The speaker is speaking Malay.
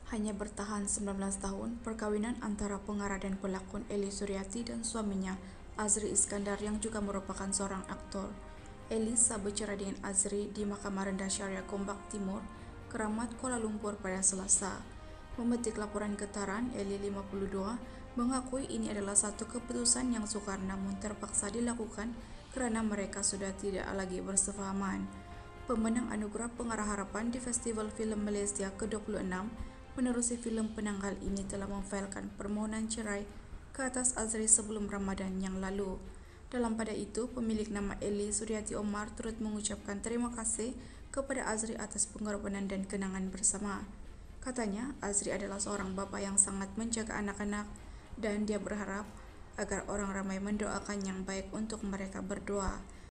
Hanya bertahan 19 tahun, perkawinan antara pengarah dan pelakon Eli Suryati dan suaminya, Azri Iskandar yang juga merupakan seorang aktor. Eli sah bercerai dengan Azri di Mahkamah Rendah Syariah Gombak Timur, Keramat, Kuala Lumpur pada Selasa. Memetik laporan getaran, Eli 52 mengakui ini adalah satu keputusan yang sukar namun terpaksa dilakukan kerana mereka sudah tidak lagi bersefahaman. Pemenang Anugerah Pengarah Harapan di Festival Filem Malaysia ke-26 menerusi filem penanggal ini telah memfailkan permohonan cerai ke atas Azri sebelum Ramadan yang lalu. Dalam pada itu, pemilik nama Eli Suryati Omar turut mengucapkan terima kasih kepada Azri atas pengorbanan dan kenangan bersama. Katanya, Azri adalah seorang bapa yang sangat menjaga anak-anak dan dia berharap agar orang ramai mendoakan yang baik untuk mereka berdua.